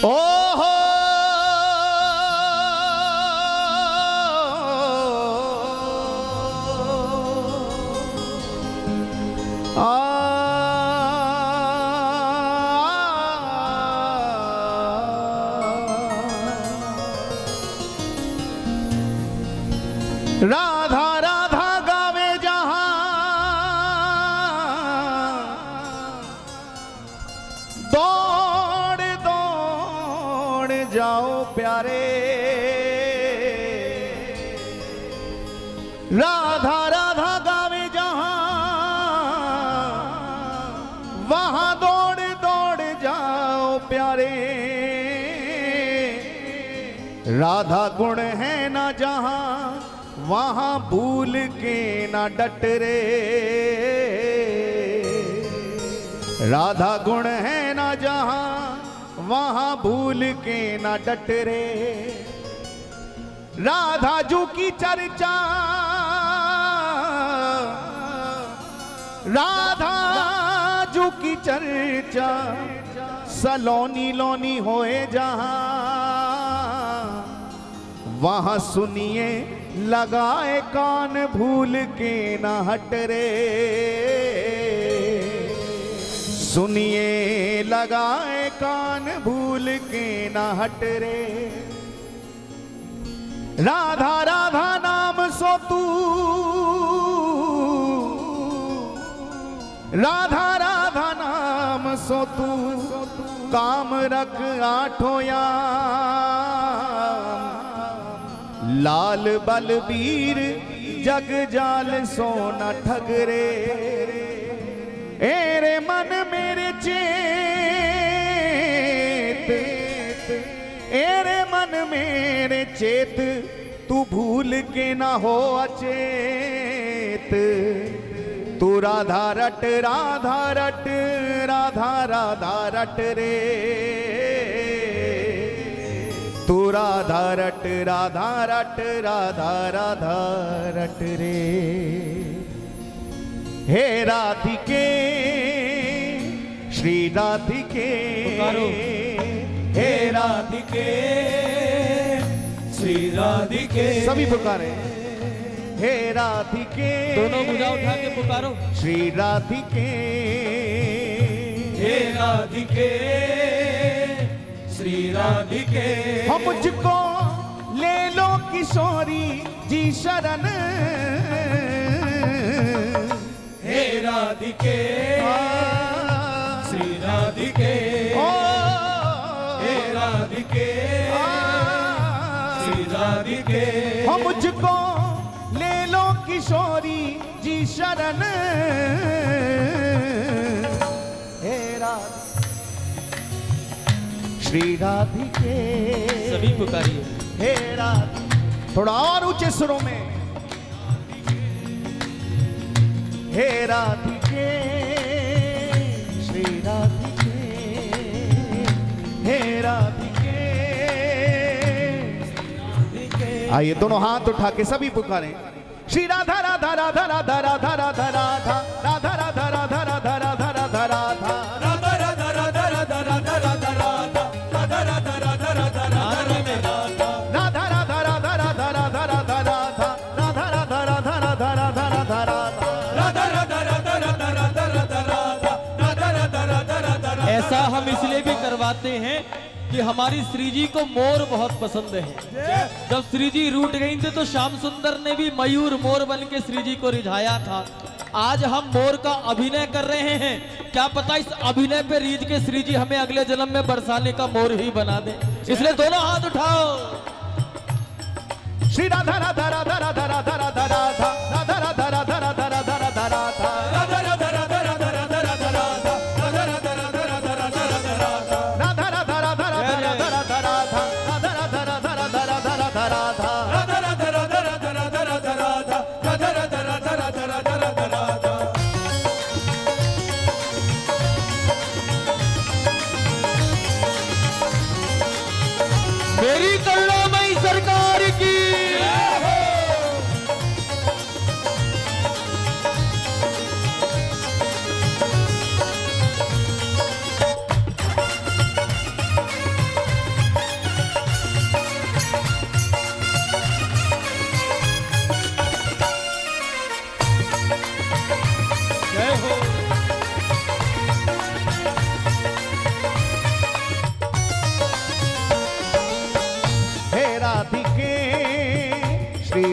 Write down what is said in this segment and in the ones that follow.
ओहो राधा राधा गावे जहां दौड़ दौड़ जाओ प्यारे। राधा राधा गावे जहां वहां दौड़ दौड़ जाओ प्यारे। राधा गुण है ना जहां वहां भूल के ना डट रे। राधा गुण है ना जहां वहां भूल के ना डट रे। राधा जू की चर्चा राधा जू की चर्चा सलोनी लोनी होए जहां वहां सुनिए लगाए कान भूल के ना हट रे। सुनिए लगाए कान भूल के ना हट रे। राधा राधा नाम सो तू राधा राधा नाम सो तू काम रख आठों याम। लाल बलबीर जग जाल सोना ठगरे। एरे मन मेरे चेत एरे मन मेरे चेत तू भूल के ना हो अचेत। तू राधा रट राधा रट राधा राधा रट रे। तू राधा रट राधा रट राधा राधा रट रे। हे राधिके श्री राधिके हे राधिके श्री राधिके सभी पुकारे। हे राधिके दोनों भुजा उठा के पुकारो। श्री राधिके हे राधिके श्री राधिके। हम मुझको ले लो किशोरी जी शरण। हे राधिके श्री राधिके हे राधिके श्री राधिके। हम मुझको ले लो किशोरी जी शरण। हे राधिके श्री राधिके सभी पुकारिए। हे राधिके थोड़ा और ऊंचे सुरों में। हे राधिके श्री राधिके हे राधिके। आइए दोनों हाथ उठा के सभी पुकारें। श्री राधा राधा राधा राधा राधा राधा राधा राधा राधा राधा राधा राधा राधा राधा ऐसा हम इसलिए भी करवाते हैं कि हमारी श्री जी को मोर बहुत पसंद है। जब श्री जी रूठ गई थी तो श्याम सुंदर ने भी मयूर मोर बन के श्री जी को रिझाया था। आज हम मोर का अभिनय कर रहे हैं। क्या पता इस अभिनय पे रीझ के श्री जी हमें अगले जन्म में बरसाने का मोर ही बना दे। इसलिए दोनों हाथ उठाओ। श्री राधा राधा राधा राधा राधा राधा राधा राधा राधा राधा राधा राधा राधा राधा मेरी करुणामयी सरकार की।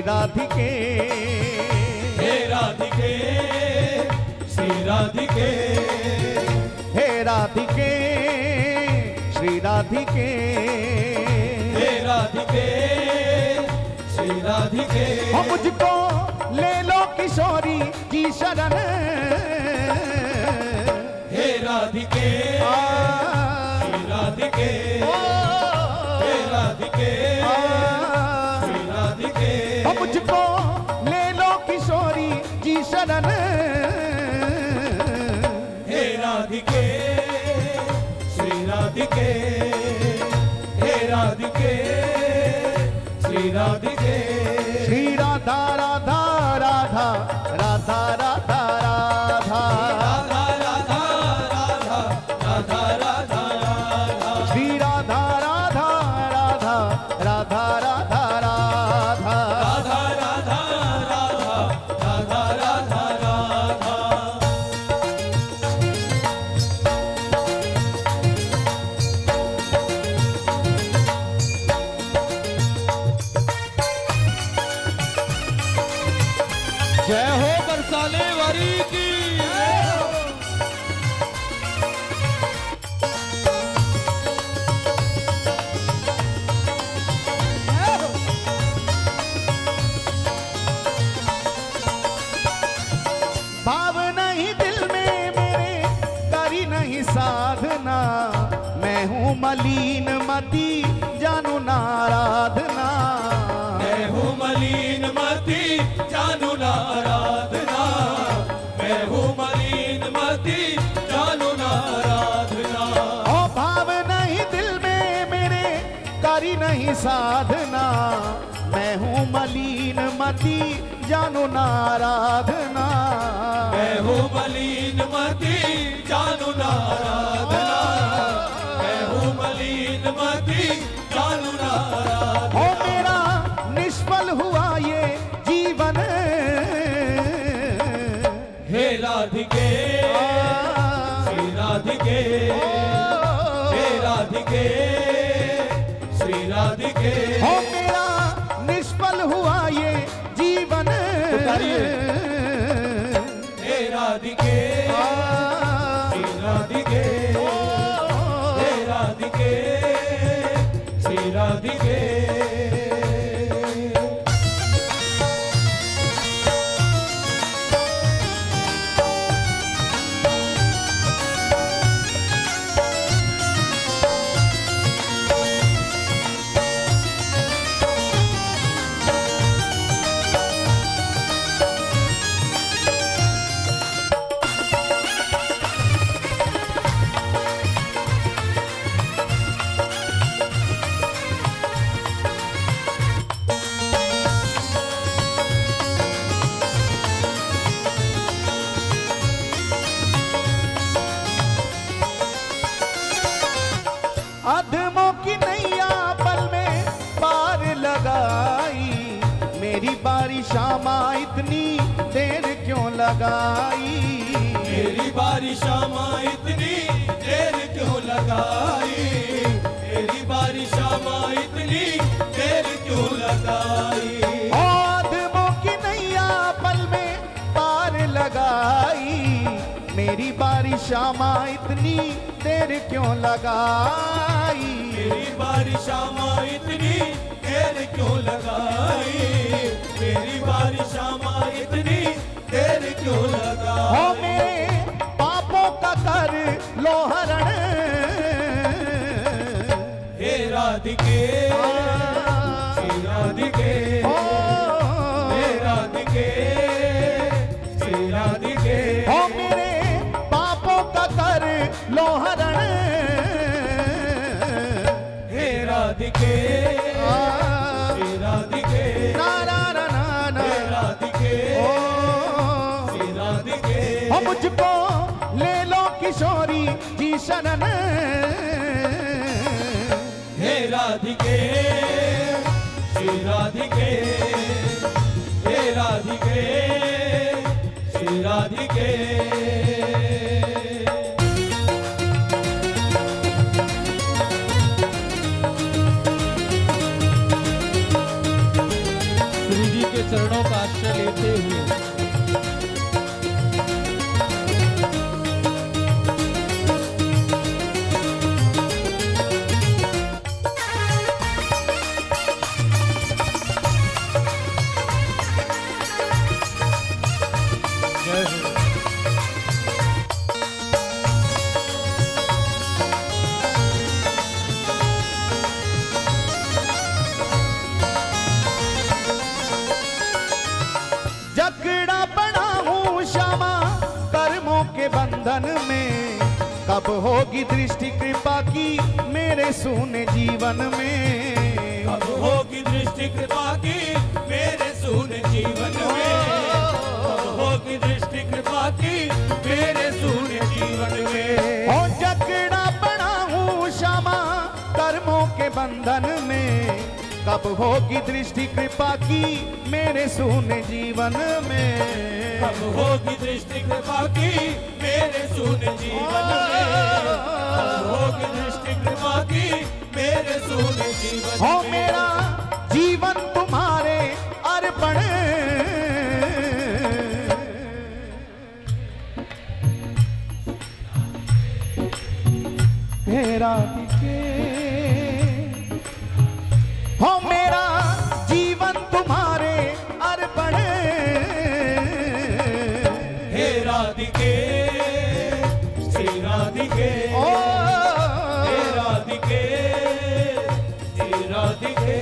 राधिके, हे राधिके, श्री राधिके, हे राधिके, श्री राधिके, हे राधिके, श्री राधिके। हो मुझको ले लो किशोरी की शरण, हे राधिके, श्री राधिके, हे राधिके, श्री राधिके। हो मुझको ले लो किशोरी की शरण, हे राधिके, श्री राधिके, हे राधिके, श्री राधिके। श्री राधा राधा राधा राधा राधा राधा, राधा राधा राधा राधा राधा राधा, श्री राधा राधा राधा राधा राधा राधा, राधा राधा राधा राधा राधा। जय हो बरसाने वारी की। भाव नहीं दिल में मेरे, करी नहीं साधना, मैं हूँ मलिन मती जानू नाराधना, मैं हूँ मलिन मती जानू नाराधना, मैं हूँ मलिन मती जानू नाराधना। ओ भाव नहीं दिल में मेरे, करी नहीं साधना, मैं हूँ मलिन मती जानू नाराधना, मैं हूँ मलिन मती जानू नाराधना, मैं हूँ मलिन मती जानू नाराधना। ओ मेरा निष्फल हुआ ये जीवन, हे राधिके, श्री राधिके, हे राधिके, श्री राधिके। ओ मेरा निष्फल हुआ ये जीवन, हे राधिके, श्री राधिके, हे राधिके, श्री राधिके। अधमों की नैया पल में पार लगाई, मेरी बारी शामा इतनी देर क्यों लगाई, मेरी बारिश आमा इतनी देर क्यों लगाई, मेरी बारिश आमा इतनी देर क्यों लगाई। ओ अधमों की नैया पल में पार लगाई, मेरी बारी शामा इतनी देर क्यों लगाई, मेरी बारिश आमा इतनी देर क्यों लगाई, मेरी बारिश आमा इतनी देर क्यों लगाई। हो मेरे पापों का कर लो हरण, हे राधिके, श्री राधिके, हे राधिके, श्री राधिके। हो मेरे पापों का कर लो हरण, हे राधिके, श्री राधिके, ना हे राधिके, श्री राधिके। हो मुझको ले लो किशोरी जी शरण, हे राधिके, श्री राधिके, हे राधिके, श्री राधिके। श्री जी के चरणों का आश्रय लेते हुए जकड़ा बना हूँ श्यामा कर्मों के बंधन में, कब होगी दृष्टि कृपा की मेरे सूने जीवन में। कब होगी दृष्टि कृपा की मेरे सूने जीवन में। कब होगी दृष्टि कृपा की मेरे सूने जीवन में। ओ जकड़ा बना हूँ श्यामा कर्मों के बंधन में, कब होगी दृष्टि कृपा की मेरे सूने जीवन में। कब होगी दृष्टि कृपा की मेरे सूने जीवन में। कब होगी दृष्टि कृपा की मेरे सूने जीवन में। हो मेरा जीवन तुम्हारे अर्पण, हेरा दिखे। हो मेरा जीवन तुम्हारे अर्पण, हे राधिके श्री राधिके। ओ हे राधिके श्री राधिके।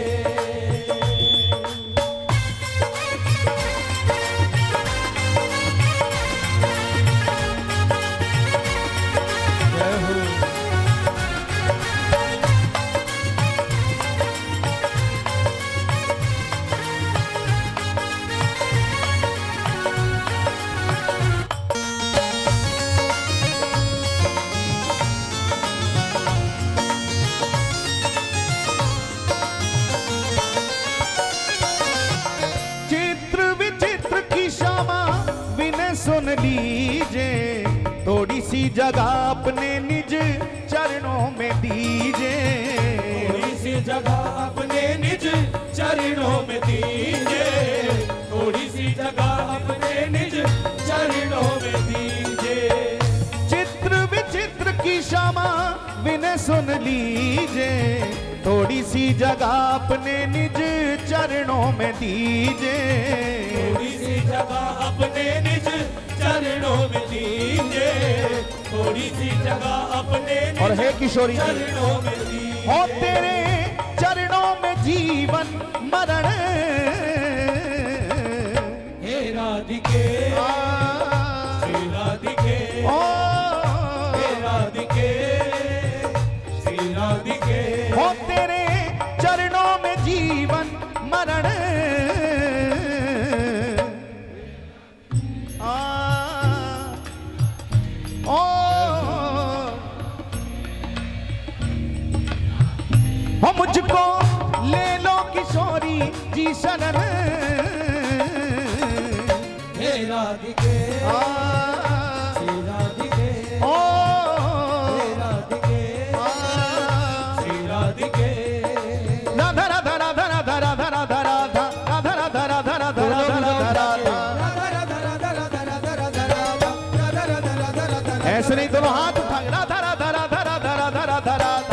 सुन लीजिए, थोड़ी सी जगह अपने निज चरणों में दीजिए। थोड़ी सी जगह अपने निज चरणों में दीजिए। थोड़ी सी जगह अपने निज चरणों में दीजिए। चित्र विचित्र की क्षमा विनय सुन लीजिए, थोड़ी सी जगह अपने निज चरणों में दीजिए। थोड़ी सी जगह अपने निज चरणों में दीजिए। थोड़ी सी जगह अपने और हे किशोरी चरणों में दीजिए। हो तेरे चरणों में जीवन मरण, हे राधिके श्री राधिके। ओ हे राधिके श्री राधिके। हो तेरे चरणों में जीवन मरण, हो मुझको ले लो किशोरी जी शरण। हे राधिके श्री राधिके। ओ हे राधिके श्री राधिके। राधा राधा राधा राधा राधा राधा राधा राधा राधा राधा राधा राधा। ऐसे नहीं, दोनों हाथ उठा राधा राधा राधा राधा राधा राधा राधा।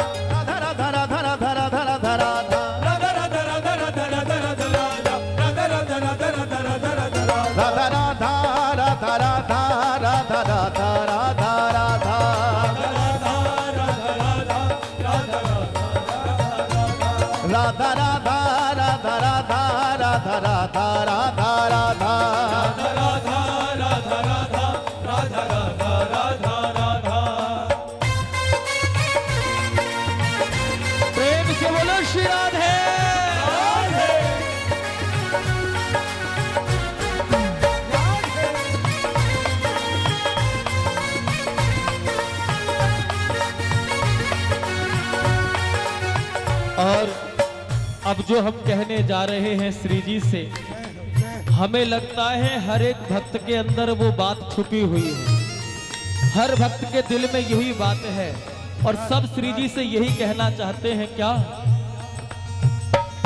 राधा राधा राधा राधा राधा राधा राधा राधा। प्रेम से बोलो श्री राधे। और अब जो हम कहने जा रहे हैं श्री जी से, हमें लगता है हर एक भक्त के अंदर वो बात छुपी हुई है। हर भक्त के दिल में यही बात है और सब श्री जी से यही कहना चाहते हैं। क्या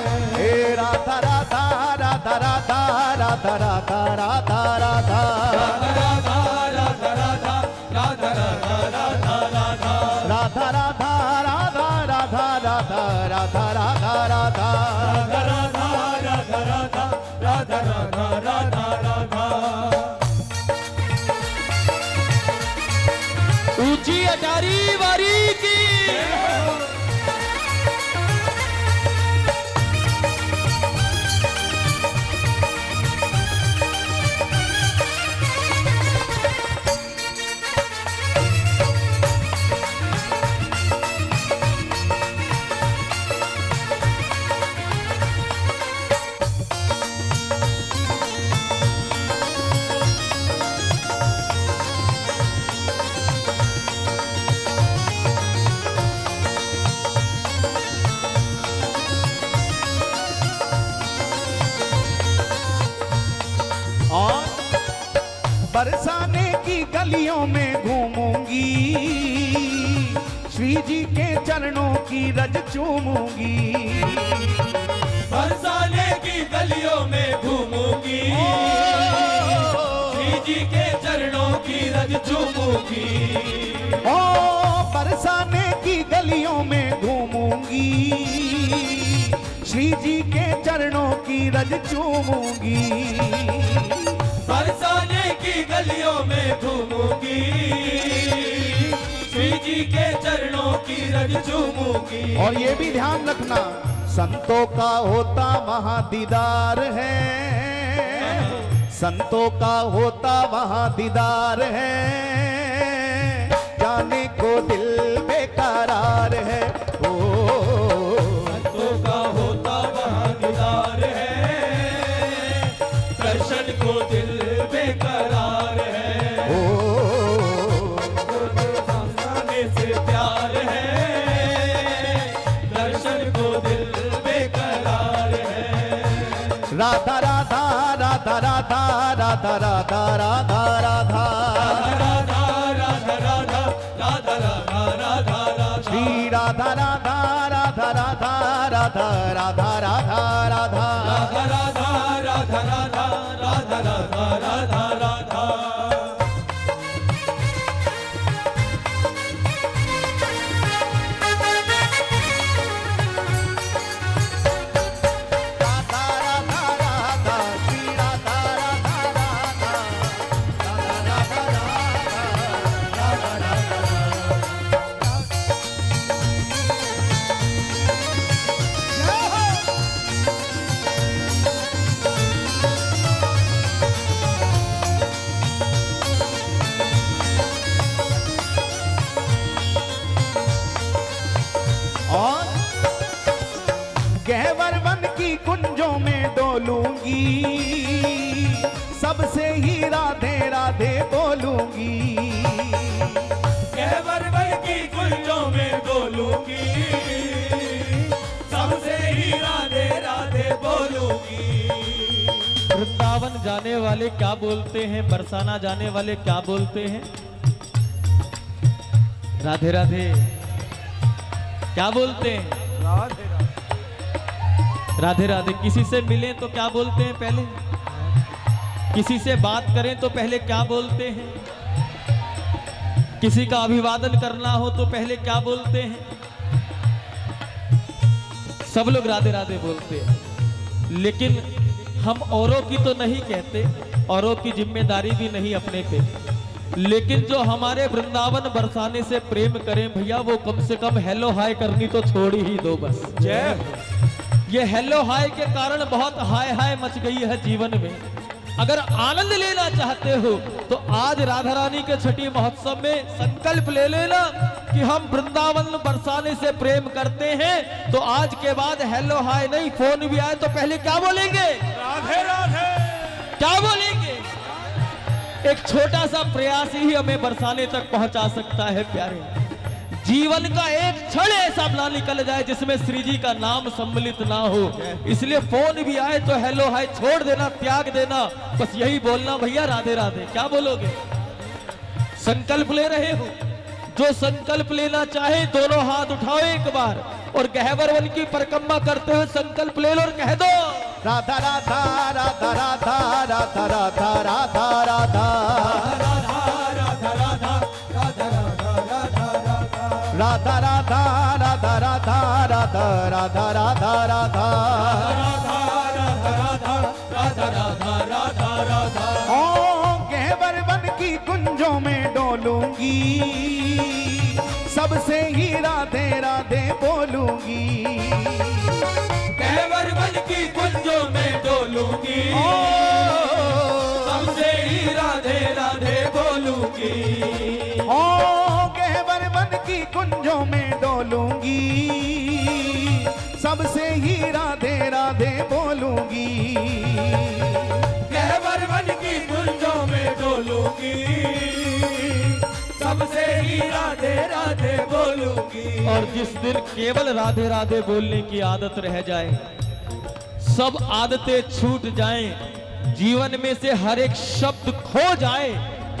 गलियों में घूमूंगी, श्री जी के चरणों की रज चूमूंगी। बरसाने की गलियों में घूमूंगी, श्री जी के चरणों की रज चूमूंगी। ओ बरसाने की गलियों में घूमूंगी, श्री जी के चरणों की रज चूमूंगी। बरसाने की गलियों में घूमूंगी, श्री जी के चरणों की रज चूमूंगी। और ये भी ध्यान रखना, संतों का होता महादीदार है, संतों का होता महादीदार है, जाने को दिल बेकरार है। ओ संतों का होता महादीदार है, दर्शन को दिल बेकरार है। ओ बरसाने से प्यार है, दर्शन को दिल बेकरार है। राधा राधा राधा राधा राधा राधा राधा राधा राधा राधा राधा राधा राधा राधा राधा श्री राधा राधा राधा राधा राधा राधा राधा राधा राधा राधा राधा राधा राधा राधा राधा राधा। राधा राधा राधा श्री राधा राधा राधा राधा राधा राधा राधा और गहवर वन की कुंजों में डोलूंगी, सबसे ही राधे राधे बोलूंगी। गहवर वन की कुंजों में डोलूंगी, सबसे ही राधे राधे बोलूंगी। वृंदावन जाने वाले क्या बोलते हैं, बरसाना जाने वाले क्या बोलते हैं? राधे राधे क्या बोलते हैं? राधे राधे। किसी से मिलें तो क्या बोलते हैं पहले? किसी से बात करें तो पहले क्या बोलते हैं? किसी का अभिवादन करना हो तो पहले क्या बोलते हैं? सब लोग राधे राधे बोलते हैं, लेकिन हम औरों की तो नहीं कहते, औरों की जिम्मेदारी भी नहीं अपने पे, लेकिन जो हमारे वृंदावन बरसाने से प्रेम करें भैया, वो कम से कम हेलो हाय करनी तो छोड़ ही दो बस। जय ये हेलो हाय के कारण बहुत हाय हाय मच गई है जीवन में। अगर आनंद लेना चाहते हो तो आज राधा रानी के छठी महोत्सव में संकल्प ले लेना कि हम वृंदावन बरसाने से प्रेम करते हैं, तो आज के बाद हेलो हाय नहीं, फोन भी आए तो पहले क्या बोलेंगे? राधे राधे। क्या बोलेंगे? एक छोटा सा प्रयास ही हमें बरसाने तक पहुंचा सकता है प्यारे। जीवन का एक क्षण ऐसा ना निकल जाए जिसमें श्री जी का नाम सम्मिलित ना हो, इसलिए फोन भी आए तो हेलो हाय छोड़ देना, त्याग देना, बस यही बोलना भैया राधे राधे। क्या बोलोगे? संकल्प ले रहे हो? जो संकल्प लेना चाहे दोनों हाथ उठाओ एक बार और गहवर वन की परिक्रमा करते हुए संकल्प ले लो और कह दो राधा राधा राधा राधा राधा राधा राधा राधा राधा राधा राधा राधा राधा राधा ओ गहवर वन की कुंजों में डोलूंगी, सबसे ही राधे राधे बोलूंगी। गहवर वन की कुंजों में डोलूंगी, सबसे ही राधे राधे बोलूंगी। ओ गहवर वन की कुंजों में डोलूंगी, सबसे ही राधे राधे बोलूंगी। गहवर वन की कुंजों में डोलूंगी, सबसे ही राधे राधे बोलूंगी। और जिस दिन केवल राधे राधे बोलने की आदत रह जाए, सब आदतें छूट जाएं, जीवन में से हर एक शब्द खो जाए,